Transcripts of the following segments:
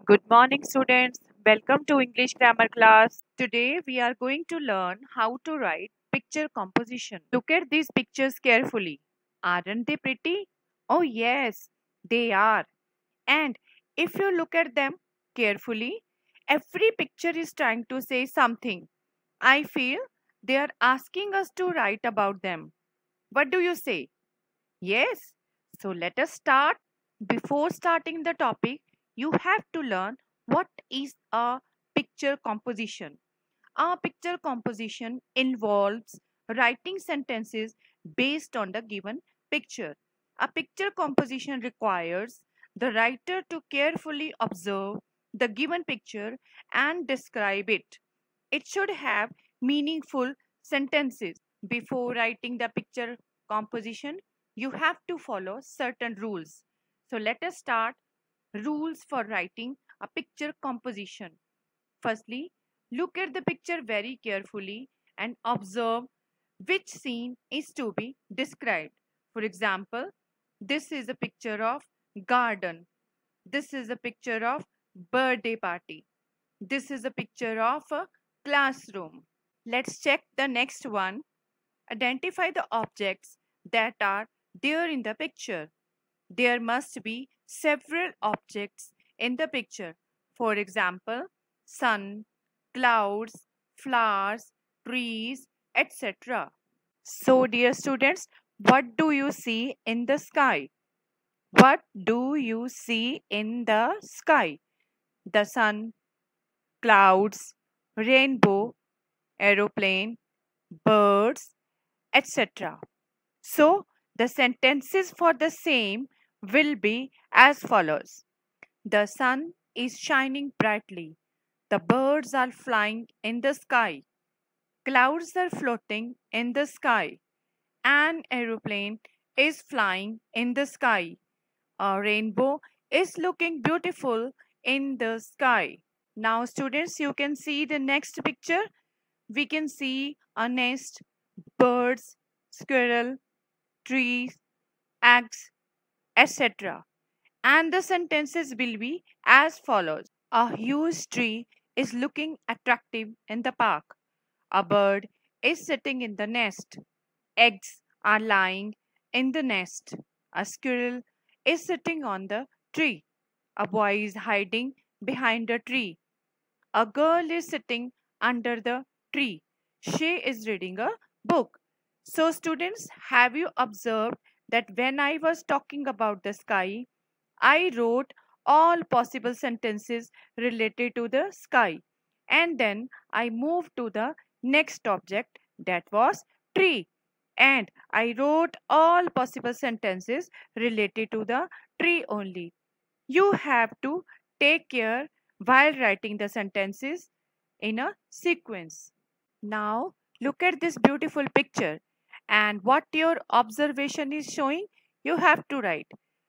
Good morning, students. Welcome to English grammar class. Today we are going to learn how to write picture composition. Look at these pictures carefully. Aren't they pretty? Oh, yes, they are. And if you look at them carefully, every picture is trying to say something. I feel they are asking us to write about them. What do you say? Yes. So let us start. Before starting the topic, you have to learn what is a picture composition. A picture composition involves writing sentences based on the given picture. A picture composition requires the writer to carefully observe the given picture and describe it. It should have meaningful sentences. Before writing the picture composition, you have to follow certain rules. So let us start rules for writing a picture composition. Firstly, look at the picture very carefully and observe which scene is to be described. For example, this is a picture of garden. This is a picture of birthday party. This is a picture of a classroom. Let's check the next one. Identify the objects that are there in the picture. There must be several objects in the picture. For example, sun, clouds, flowers, trees, etc. So, dear students, what do you see in the sky? What do you see in the sky? The sun, clouds, rainbow, aeroplane, birds, etc. So, the sentences for the same will be as follows. The sun is shining brightly. The birds are flying in the sky. Clouds are floating in the sky. An aeroplane is flying in the sky. A rainbow is looking beautiful in the sky. Now, students, you can see the next picture. We can see a nest, birds, squirrel, trees, eggs, etc. And the sentences will be as follows. A huge tree is looking attractive in the park. A bird is sitting in the nest. Eggs are lying in the nest. A squirrel is sitting on the tree. A boy is hiding behind a tree. A girl is sitting under the tree. She is reading a book. So, students, have you observed that when I was talking about the sky, I wrote all possible sentences related to the sky, and then I moved to the next object, that was tree, and I wrote all possible sentences related to the tree only. You have to take care while writing the sentences in a sequence. Now look at this beautiful picture, and what your observation is showing, you have to write.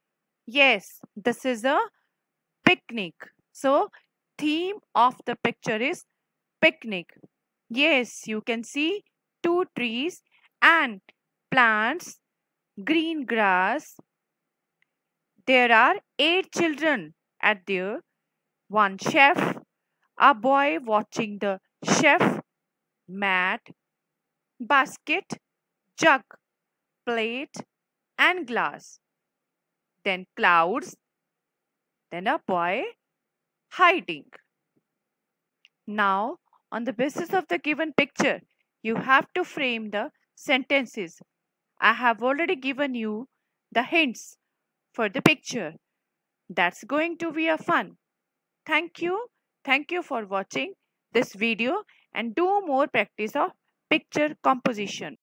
Yes, this is a picnic. So, theme of the picture is picnic. Yes, you can see two trees and plants, green grass. There are 8 children at there, one chef, a boy watching the chef, mat, basket, jug, plate, and glass. Then clouds, then a boy hiding. Now, on the basis of the given picture, you have to frame the sentences. I have already given you the hints for the picture. That's going to be a fun. Thank you. Thank you for watching this video and do more practice of picture composition.